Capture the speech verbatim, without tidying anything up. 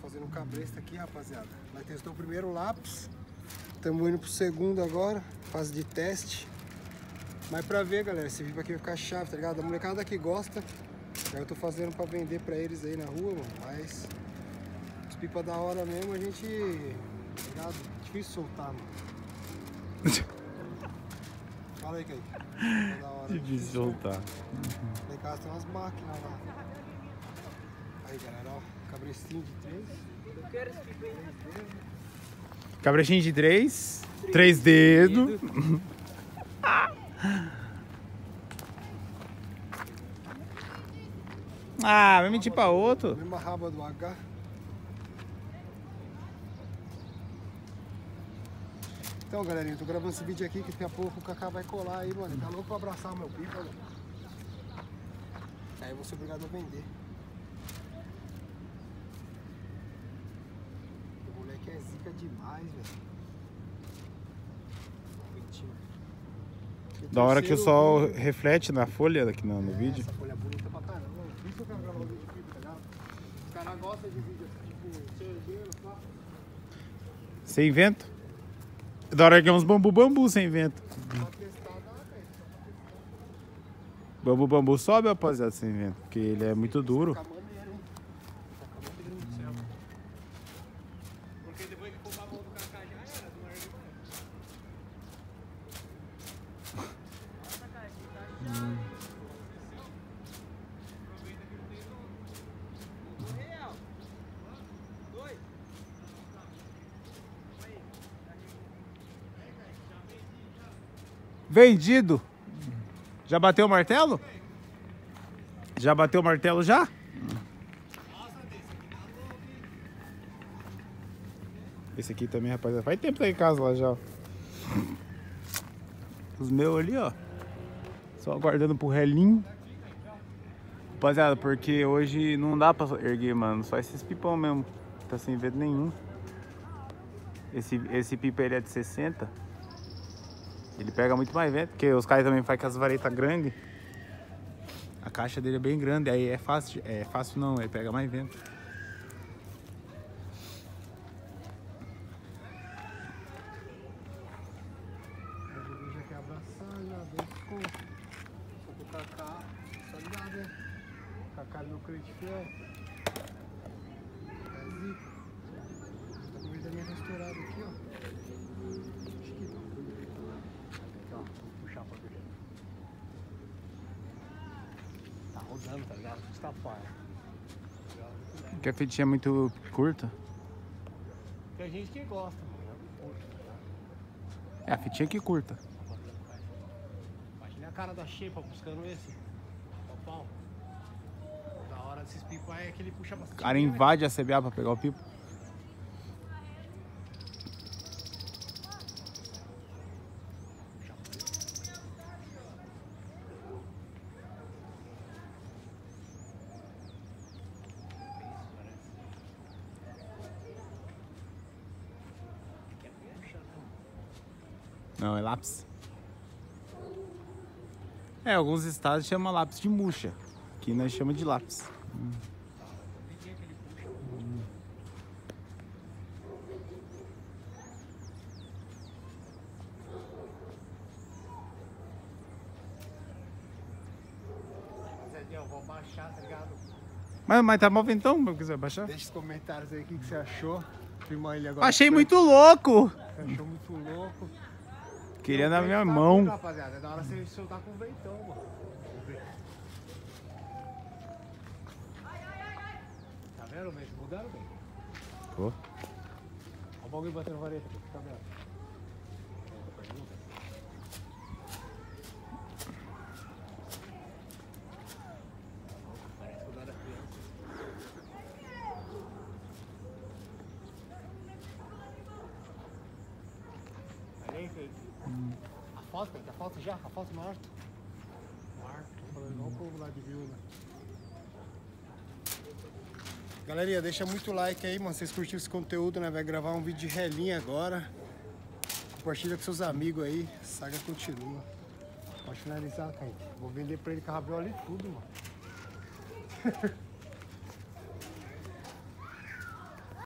fazendo um cabresto aqui, rapaziada. Nós testou o primeiro lápis. Estamos indo pro segundo agora, fase de teste. Mas pra ver, galera, esse pipa aqui vai ficar chave, tá ligado? A molecada que gosta. Aí eu tô fazendo pra vender pra eles aí na rua, mano. Mas os pipa da hora mesmo, a gente... Tá ligado? Difícil soltar, mano. Fala aí, Kaique. Pipa da hora. Difícil soltar. Lá em casa tem umas máquinas lá. Aí, galera, ó. Cabrestinho de três. Eu quero esse pipa aí. Cabrechinho de três. Três, três dedos. Dedo. Ah, vai mentir pra outro. Mesma raba do H. Então, galerinha, eu tô gravando esse vídeo aqui que daqui a pouco o Kaká vai colar aí, mano. Ele tá louco pra abraçar o meu pipa, mano. Aí eu vou ser obrigado a vender. O moleque é zica demais, velho. Da hora que o sol reflete na folha aqui no, no é, vídeo. Essa folha é bonita pra caramba. Por isso que eu quero gravar um vídeo aqui, tá ligado? Os caras gostam de vídeo assim, tipo, cerveiro, só. Sem vento? Da hora que é uns bambu bambu sem vento. Só testar, dá, velho. Bambu bambu sobe, rapaziada, sem vento. Porque ele é muito duro. Fica maneiro, hein? Fica muito grande do céu. Porque depois que for a mão do Kaká já era, do Arlindo. Hum. Vendido. Já bateu o martelo? Já bateu o martelo já? Esse aqui também, rapaziada. Faz tempo que tá em casa lá já. Os meus ali, ó. Só aguardando pro relinho. Rapaziada, porque hoje não dá pra erguer, mano. Só esses pipão mesmo. Tá sem vento nenhum. Esse, esse pipa ele é de sessenta. Ele pega muito mais vento, porque os caras também fazem com as varetas grandes. A caixa dele é bem grande, aí é fácil. É fácil não, ele pega mais vento. Eu já quer abraçar, já deu desconto. Só pro Kaká, só ligado, né? Kaká no crente fiel. É zica. Tá com medo da minha restaurada aqui, ó. Tá rodando, tá ligado? Está fora. Porque a fitinha é muito curta. Tem gente que gosta, mano. É, a fitinha que curta. Imagina a cara da Xepa buscando esse. O pau. Da hora desses pipos aí é que ele puxa bastante. O cara invade a C B A pra pegar o pipo. Não, é lápis. É, alguns estados chamam lápis de murcha. Aqui nós chamamos de lápis. Hum. Hum. Eu vou baixar, tá ligado? Mas, mas tá mal ventão, se quiser baixar. Deixa os comentários aí o que, que você achou. Filmar ele agora. Achei muito louco! Achou muito louco. Queria na minha tá mão. Muito, rapaziada. É da hora você soltar com o ventão, mano. Tá vendo, mesmo? Mudaram bem. Pô. Olha o bagulho batendo vareta aqui, tá vendo? Parece que eu era criança. Olha aí, Felipe. Hum. A foto, a foto já? A foto no Arto? No Arto, falando igual o povo lá de Vilna. Galerinha, deixa muito like aí, mano. Vocês curtiram esse conteúdo, né? Vai gravar um vídeo de relinha agora. Compartilha com seus amigos aí. A saga continua. Pode finalizar, Kaique. Vou vender pra ele com a rabiola e tudo, mano.